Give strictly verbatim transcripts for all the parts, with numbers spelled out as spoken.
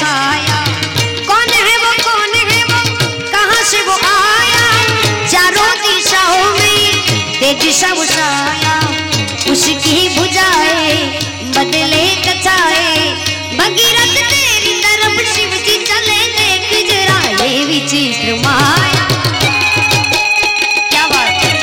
छाया। कौन है वो, कौन है वो, कहाँ से वो आया? चारों दिशाओं में तेज सब छाया। उसकी भुजाए बदले कछाए, भगीरथ तेरी तरफ शिव जी चले, देख जरा ये विचित्र माया। क्या बात है।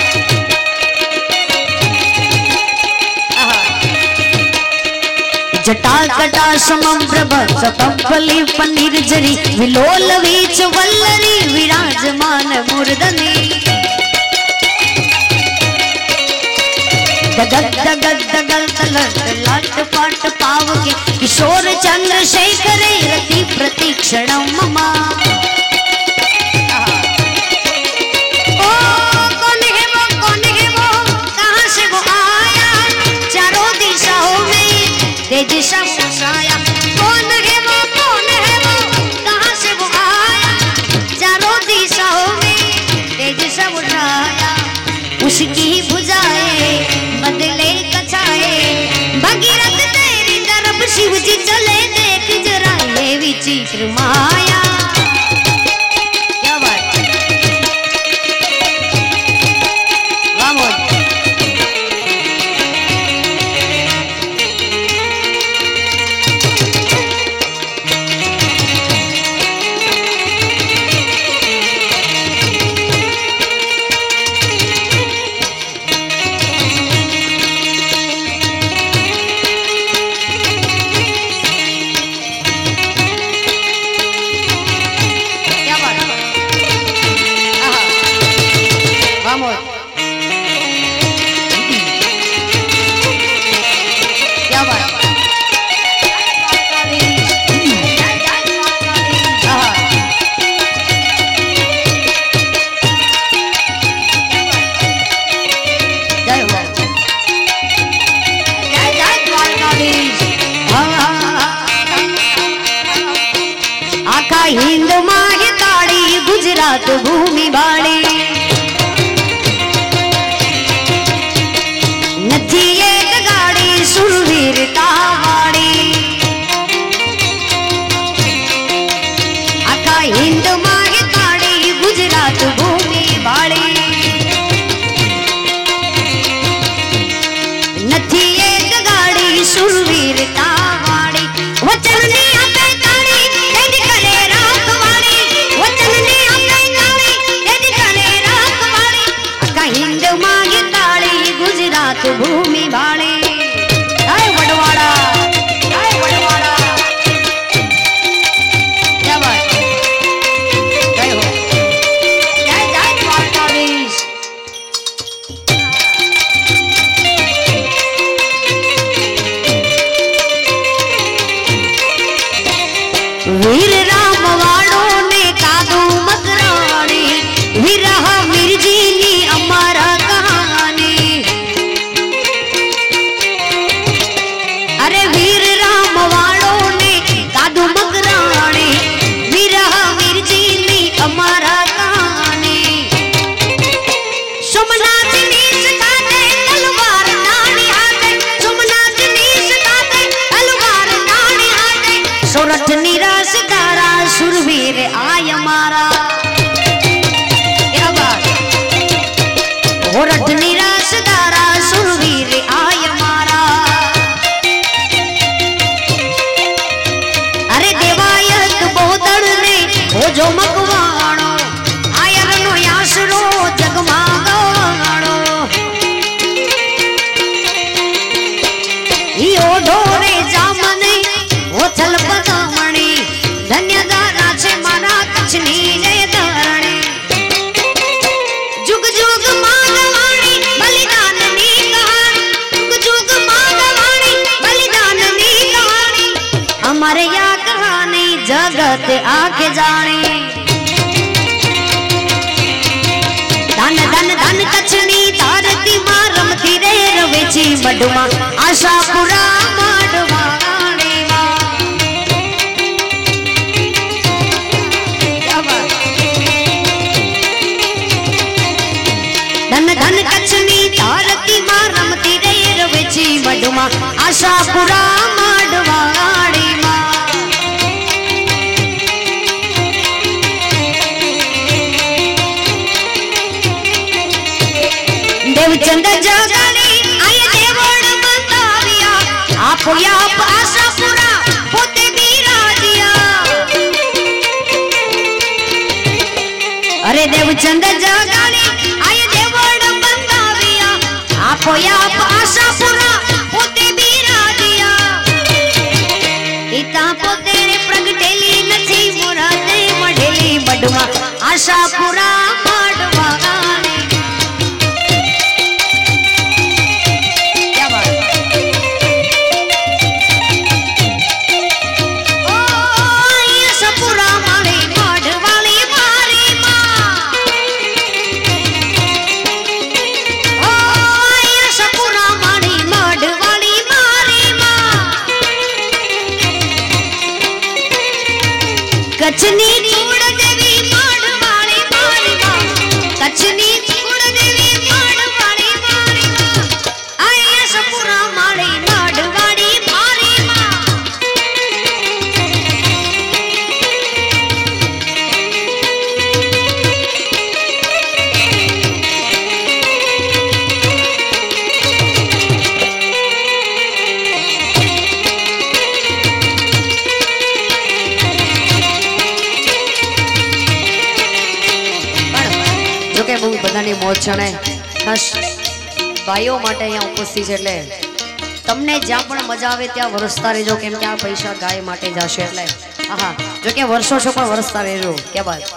जटा कटा समम प्रभ सतंफली पनीर जरी, विलोल वीच वल्लरी विराजमान मूर्धनि। दगद दगद दगल तलत लट पट पाव के, किशोर चंद्रशेखर रति प्रतीक्षणम ममा। ओ कौन है वो, कौन है वो, कहाँ से वो आया? चारों दिशाओं में तेज सब छाया। कौन है वो, कौन है वो, कहाँ से वो आया? चारों दिशाओं में तेज सब छाया। उसकी भुजाए बदले कछाए, भगीरथ तेरी तरफ शिव जी चले, देख जरा ये विचित्र माया। क्या बात है। हिंद माही ताड़ी गुजरात भूमि बाड़ी, नथी एक गाड़ी सुरवीरता वाड़ी। आका हिंद माही ताड़ी गुजरात भूमि बाड़ी, नथी एक गाड़ी सुरवीरता वाड़ी। वचन ने आपे ताड़ी तेज करे राखवाड़ी, वचन ने आपे ताड़ी तेज करे राखवाड़ी। आका हिंद माही ताड़ी गुजरात भूमि बाड़ी। जय वडवाड़ा, जय वडवाड़ा। क्या बात है। जय हो, जय जय द्वारकाधीश। वीर राम वाड़ो ने कादू मकरानी, विरह मिर्जीनी अमरा कहानी। अरे वीर राम वाड़ो ने कादू मकरानी, विरह मिर्जीनी अमरा कहानी। सोमनाथ नीस खाते तलवार नानी हाथे, सोमनाथ नीस खाते तलवार नानी हाथे। सोरठ निराश तारा सुरवीर आय मारा। क्या बात। सोरठ निराश तारा सुरवीर आय मारा। अरे देवायत बोदड़ ने हो जो मकवाणो, आयर नो आसरो जगमा गवाणो। यो ढोरे जामने हो चल पदामणी, धन्य दारा छे मारा कच्छनी जय धरणी। जुग जुग मागवाणी बलिदान नी कहानी, जुग जुग मागवाणी बलिदान नी कहानी। हमारे या कहानी जगत आके जाने। धन धन धन कच्छनी तारती मां रमती रे रवेची मडमा, आशापुरा माडवा। धन धन कच्छनी तारती मां रमती रे रवेची मडमा, आशापुरा माडवाड़ी मां। देवचंद जगाली आए देवड़ बताविया आपो आप आशापुरा पोते बिराजिया अरे देवचंद जगाली आए देवड़ बताविया आपो आप आशापुरा पोते बिराजिया इता पोते प्रगटेली नथी मोराते मढेली मडवा आशापुरा मडवा कचनी कुड़ देवी माडवाड़ी मारी मां कचनी कुड़ देवी माडवाड़ी मारी मां आया सपुरा माड़ी माडवाड़ी मारी मां બધાની મોજ છણે ખાસ ભાઈઓ માટે અહીંયા ઉપસ્થિત છે એટલે તમને જ્યાં પણ મજા આવે ત્યાં વરસતા રહેજો કેમ કે આ પૈસા ગાય માટે જશે એટલે આહા જો કે વર્ષો છો પણ વરસતા રહેજો કે બાદ